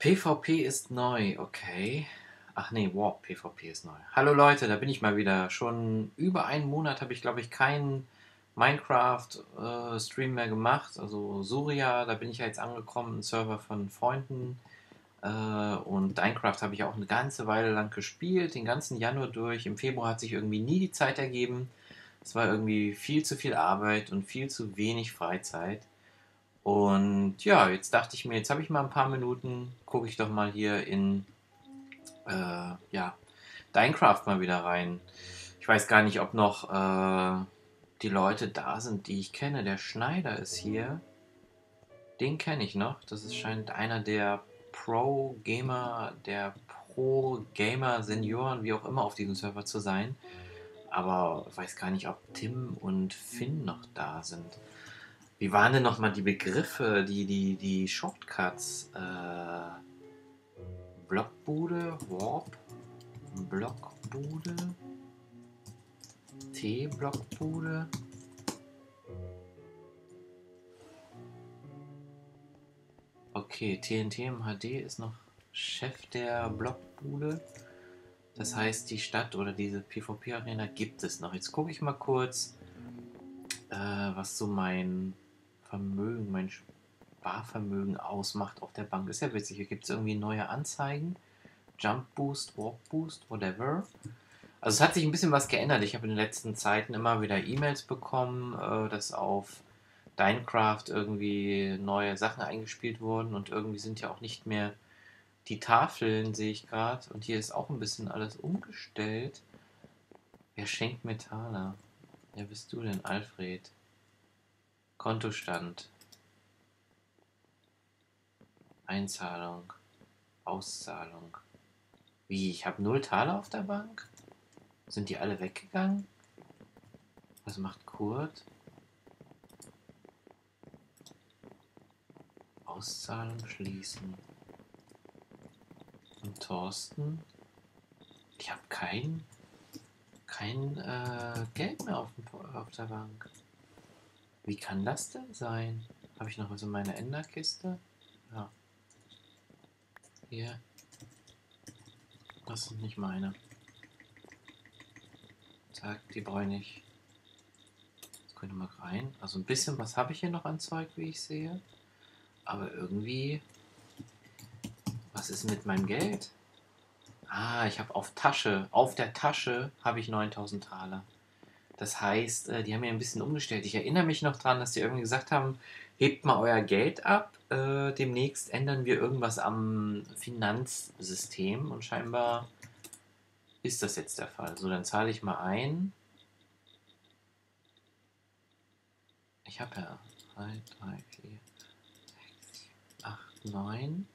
PvP ist neu, okay. Ach nee, Warp PvP ist neu. Hallo Leute, da bin ich mal wieder. Schon über einen Monat habe ich, glaube ich, keinen Minecraft-Stream mehr gemacht. Also Surya, da bin ich ja jetzt angekommen, ein Server von Freunden. Und Minecraft habe ich auch eine ganze Weile lang gespielt, den ganzen Januar durch. Im Februar hat sich irgendwie nie die Zeit ergeben. Es war irgendwie viel zu viel Arbeit und viel zu wenig Freizeit. Und ja, jetzt dachte ich mir, jetzt habe ich mal ein paar Minuten, gucke ich doch mal hier in ja, Minecraft mal wieder rein. Ich weiß gar nicht, ob noch die Leute da sind, die ich kenne. Der Schneider ist hier. Den kenne ich noch. Das ist, scheint einer der Pro-Gamer, der Pro-Gamer-Senioren, wie auch immer, auf diesem Server zu sein. Aber ich weiß gar nicht, ob Tim und Finn noch da sind. Wie waren denn nochmal die Begriffe, die Shortcuts? Blockbude, Warp, Blockbude, T-Blockbude. Okay, TNT im HD ist noch Chef der Blockbude. Das heißt, die Stadt oder diese PvP-Arena gibt es noch. Jetzt gucke ich mal kurz, was so mein Vermögen, mein Sparvermögen ausmacht auf der Bank. Ist ja witzig, hier gibt es irgendwie neue Anzeigen. Jump Boost, Walk Boost, whatever. Also es hat sich ein bisschen was geändert. Ich habe in den letzten Zeiten immer wieder E-Mails bekommen, dass auf Minecraft irgendwie neue Sachen eingespielt wurden und irgendwie sind ja auch nicht mehr die Tafeln, sehe ich gerade. Und hier ist auch ein bisschen alles umgestellt. Wer schenkt mir Taler? Wer bist du denn, Alfred? Kontostand, Einzahlung, Auszahlung. Wie, ich habe 0 Taler auf der Bank? Sind die alle weggegangen? Was macht Kurt? Auszahlung schließen. Und Thorsten? Ich habe kein Geld mehr auf der Bank. Wie kann das denn sein? Habe ich noch was in meiner Enderkiste? Ja, hier. Das sind nicht meine. Zack, die brauche ich nicht. Jetzt könnte mal rein. Also ein bisschen was habe ich hier noch an Zeug, wie ich sehe. Aber irgendwie, was ist mit meinem Geld? Ah, ich habe auf der Tasche habe ich 9000 Taler. Das heißt, die haben ja ein bisschen umgestellt. Ich erinnere mich noch dran, dass die irgendwie gesagt haben, hebt mal euer Geld ab. Demnächst ändern wir irgendwas am Finanzsystem und scheinbar ist das jetzt der Fall. So, dann zahle ich mal ein. Ich habe ja 3, 3, 4, 8, 9.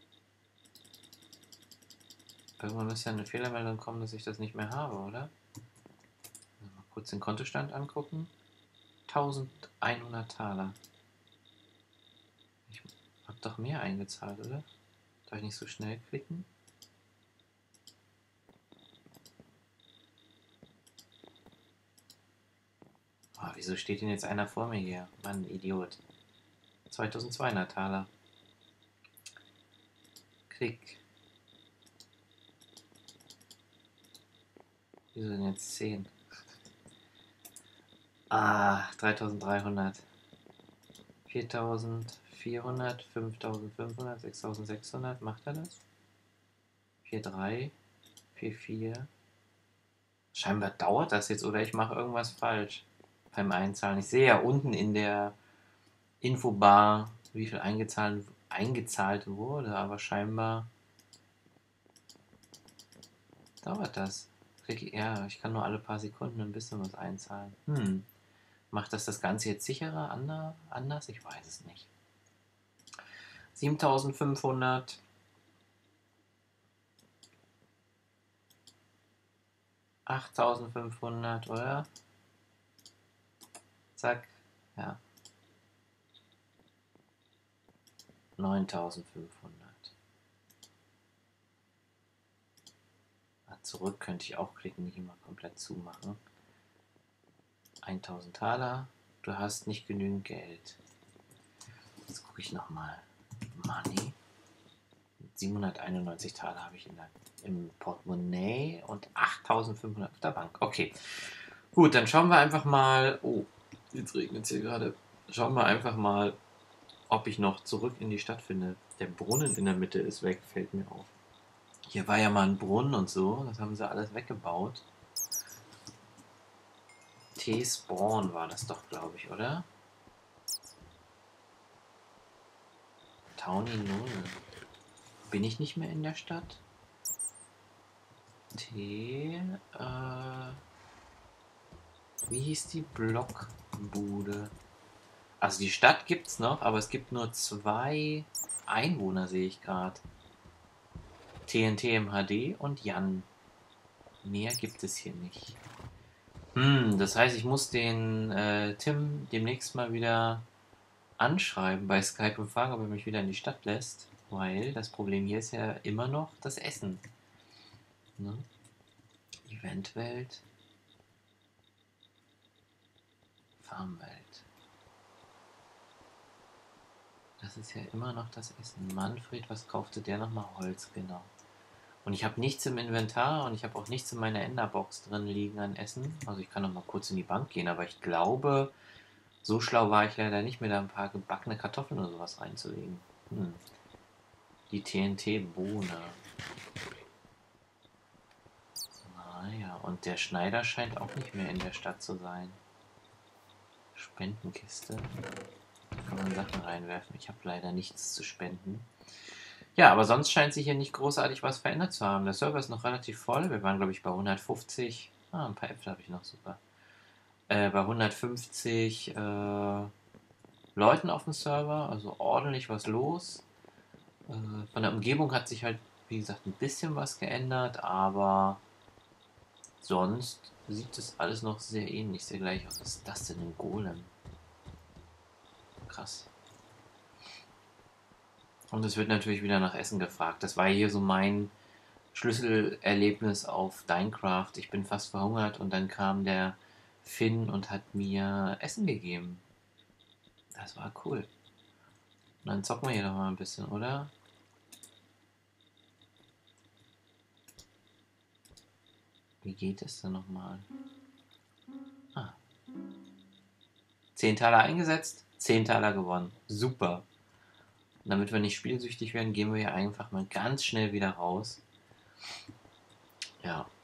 Irgendwann müsste ja eine Fehlermeldung kommen, dass ich das nicht mehr habe, oder? Mal kurz den Kontostand angucken. 1100 Taler. Ich habe doch mehr eingezahlt, oder? Darf ich nicht so schnell klicken? Oh, wieso steht denn jetzt einer vor mir hier? Mann, Idiot. 2200 Taler. Klick. Wieso denn jetzt 10? Ah, 3300. 4400, 5500, 6600. Macht er das? 43, 44. Scheinbar dauert das jetzt oder ich mache irgendwas falsch beim Einzahlen. Ich sehe ja unten in der Infobar, wie viel eingezahlt wurde, aber scheinbar dauert das. Ja, ich kann nur alle paar Sekunden ein bisschen was einzahlen. Macht das Ganze jetzt sicherer anders? Ich weiß es nicht. 7500, 8500, oder? Zack, ja, 9500. Zurück könnte ich auch klicken, nicht immer komplett zumachen. 1000 Taler, du hast nicht genügend Geld. Jetzt gucke ich nochmal. Money. 791 Taler habe ich im Portemonnaie und 8500 auf der Bank. Okay, gut, dann schauen wir einfach mal. Oh, jetzt regnet es hier gerade. Schauen wir einfach mal, ob ich noch zurück in die Stadt finde. Der Brunnen in der Mitte ist weg, fällt mir auf. Hier war ja mal ein Brunnen und so, das haben sie alles weggebaut. T-Spawn war das doch, glaube ich, oder? Towny 0. Bin ich nicht mehr in der Stadt? Wie hieß die Blockbude? Also die Stadt gibt's noch, aber es gibt nur 2 Einwohner, sehe ich gerade. TNT im HD und Jan. Mehr gibt es hier nicht. Das heißt, ich muss den Tim demnächst mal wieder anschreiben bei Skype und fragen, ob er mich wieder in die Stadt lässt. Weil das Problem hier ist ja immer noch das Essen. Ne? Eventwelt. Farmwelt. Das ist ja immer noch das Essen. Manfred, was kaufte der nochmal? Holz, genau. Und ich habe nichts im Inventar und ich habe auch nichts in meiner Enderbox drin liegen an Essen. Also ich kann noch mal kurz in die Bank gehen, aber ich glaube, so schlau war ich leider nicht, mir da ein paar gebackene Kartoffeln oder sowas reinzulegen. Die TNT-Bohne. Naja, und der Schneider scheint auch nicht mehr in der Stadt zu sein. Spendenkiste. Da kann man Sachen reinwerfen. Ich habe leider nichts zu spenden. Ja, aber sonst scheint sich hier nicht großartig was verändert zu haben. Der Server ist noch relativ voll. Wir waren, glaube ich, bei 150. Ein paar Äpfel habe ich noch, super. Bei 150 Leuten auf dem Server, also ordentlich was los. Von der Umgebung hat sich halt, wie gesagt, ein bisschen was geändert, aber sonst sieht das alles noch sehr ähnlich, sehr gleich aus. Was ist das denn, ein Golem? Krass. Und es wird natürlich wieder nach Essen gefragt. Das war hier so mein Schlüsselerlebnis auf Dinecraft. Ich bin fast verhungert und dann kam der Finn und hat mir Essen gegeben. Das war cool. Und dann zocken wir hier noch mal ein bisschen, oder? Wie geht es denn nochmal? 10 Taler eingesetzt, 10 Taler gewonnen. Super. Und damit wir nicht spielsüchtig werden, gehen wir hier einfach mal ganz schnell wieder raus. Ja.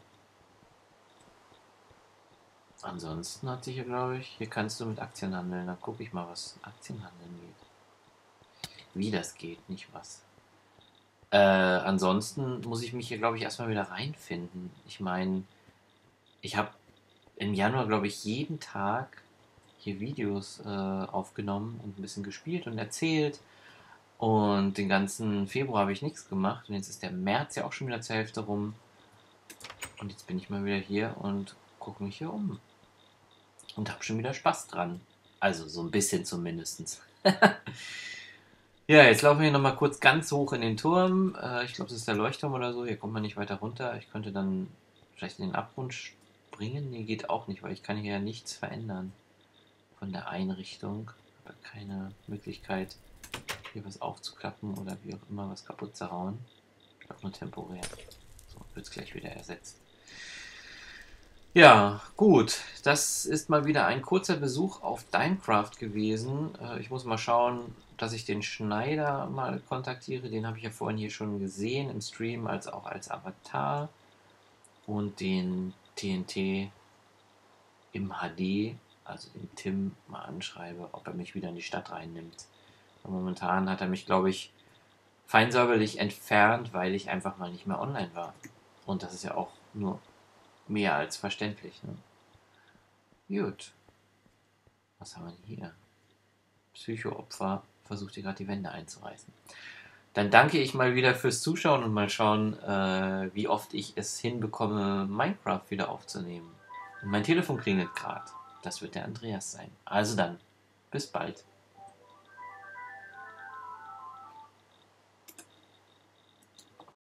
Ansonsten hat sich hier, glaube ich, hier kannst du mit Aktien handeln. Da gucke ich mal, was Aktienhandeln geht. Wie das geht, nicht was. Ansonsten muss ich mich hier, glaube ich, erstmal wieder reinfinden. Ich meine, ich habe im Januar, glaube ich, jeden Tag hier Videos aufgenommen und ein bisschen gespielt und erzählt. Und den ganzen Februar habe ich nichts gemacht. Und jetzt ist der März ja auch schon wieder zur Hälfte rum. Und jetzt bin ich mal wieder hier und gucke mich hier um. Und habe schon wieder Spaß dran. Also so ein bisschen zumindest. Ja, jetzt laufen wir hier nochmal kurz ganz hoch in den Turm. Ich glaube, das ist der Leuchtturm oder so. Hier kommt man nicht weiter runter. Ich könnte dann vielleicht in den Abgrund springen. Nee, geht auch nicht, weil ich kann hier ja nichts verändern von der Einrichtung. Ich habe keine Möglichkeit, hier was aufzuklappen oder wie auch immer was kaputt zu hauen. Ich glaube nur temporär. So, wird es gleich wieder ersetzt. Ja, gut. Das ist mal wieder ein kurzer Besuch auf Dinecraft gewesen. Ich muss mal schauen, dass ich den Schneider mal kontaktiere. Den habe ich ja vorhin hier schon gesehen im Stream, als auch als Avatar. Und den TNT im HD, also den Tim, mal anschreibe, ob er mich wieder in die Stadt reinnimmt. Momentan hat er mich, glaube ich, feinsäuberlich entfernt, weil ich einfach mal nicht mehr online war. Und das ist ja auch nur mehr als verständlich. Ne? Gut. Was haben wir denn hier? Psycho-Opfer versucht hier gerade die Wände einzureißen. Dann danke ich mal wieder fürs Zuschauen und mal schauen, wie oft ich es hinbekomme, Minecraft wieder aufzunehmen. Und mein Telefon klingelt gerade. Das wird der Andreas sein. Also dann, bis bald.